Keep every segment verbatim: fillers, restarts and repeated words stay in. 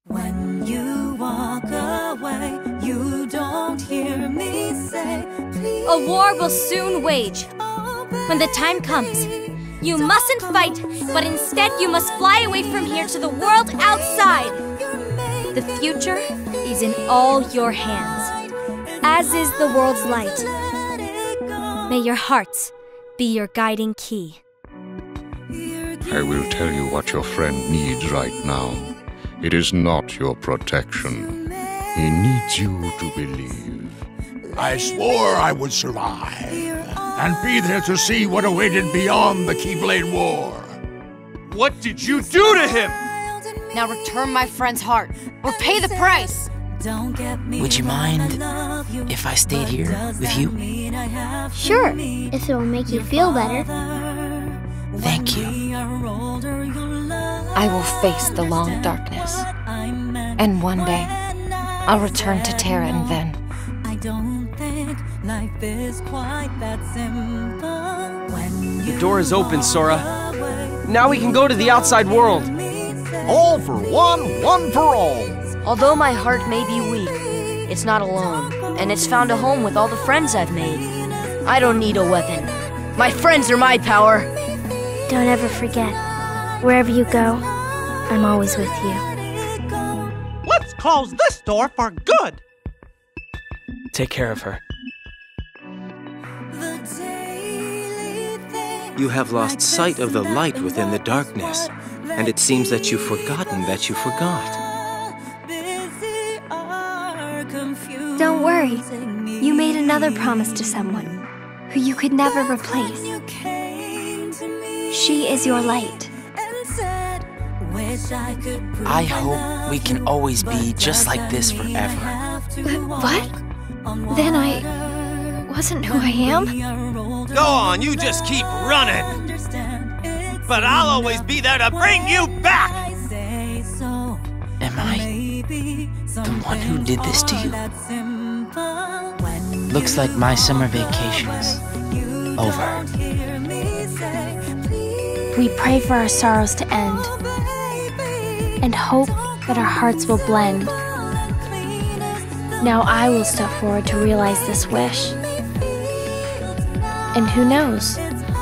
When you walk away, you don't hear me say, please. A war will soon wage. When the time comes, you mustn't fight, but instead you must fly away from here to the world outside. The future is in all your hands, as is the world's light. May your hearts be your guiding key. I will tell you what your friend needs right now. It is not your protection. He needs you to believe. I swore I would survive, and be there to see what awaited beyond the Keyblade War. What did you do to him? Now return my friend's heart, or pay the price! Would you mind if I stayed here with you? Sure, if it will make you feel better. Thank you. I will face the long darkness, and one day, I'll return to Terra, and then... I don't think life is quite that simple. When The door is open, Sora. Now we can go to the outside world. All for one, one for all. Although my heart may be weak, it's not alone, and it's found a home with all the friends I've made. I don't need a weapon. My friends are my power. Don't ever forget, wherever you go, I'm always with you. Let's close this door for good! Take care of her. You have lost sight of the light within the darkness, and it seems that you've forgotten that you forgot. Don't worry, you made another promise to someone who you could never replace. She is your light. I hope we can always be just like this forever. What? Then I wasn't who I am? Go on, you just keep running! But I'll always be there to bring you back! Am I the one who did this to you? Looks like my summer vacation is over. We pray for our sorrows to end, and hope that our hearts will blend. Now I will step forward to realize this wish. And who knows?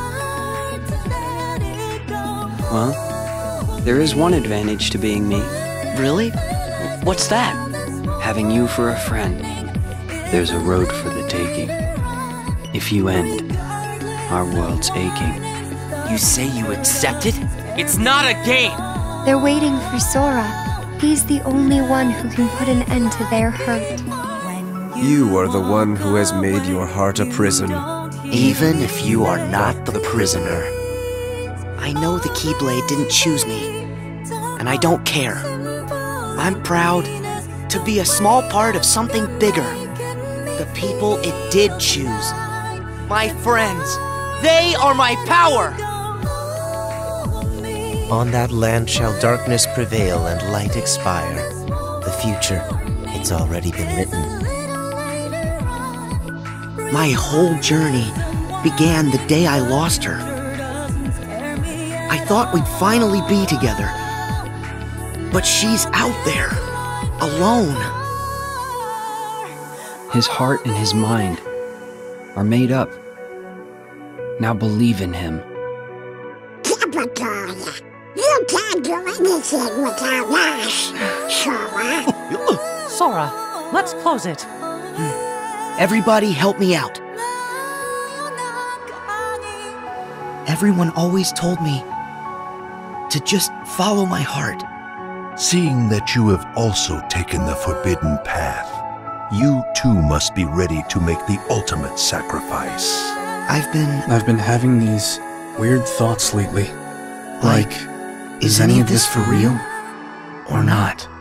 Well, there is one advantage to being me. Really? What's that? Having you for a friend. There's a road for the taking. If you end, our world's aching. You say you accept it? It's not a game! They're waiting for Sora. He's the only one who can put an end to their hurt. You are the one who has made your heart a prison. Even if you are not the prisoner. I know the Keyblade didn't choose me, and I don't care. I'm proud to be a small part of something bigger. The people it did choose. My friends. They are my power! On that land shall darkness prevail and light expire. The future, it's already been written. My whole journey began the day I lost her. I thought we'd finally be together. But she's out there, alone. His heart and his mind are made up. Now believe in him. Capitolia, you can't do anything without us, Sora. Sora, let's close it. Everybody help me out. Everyone always told me to just follow my heart. Seeing that you have also taken the forbidden path, you too must be ready to make the ultimate sacrifice. I've been... I've been having these weird thoughts lately. Like, Like is any of this for real? Or not?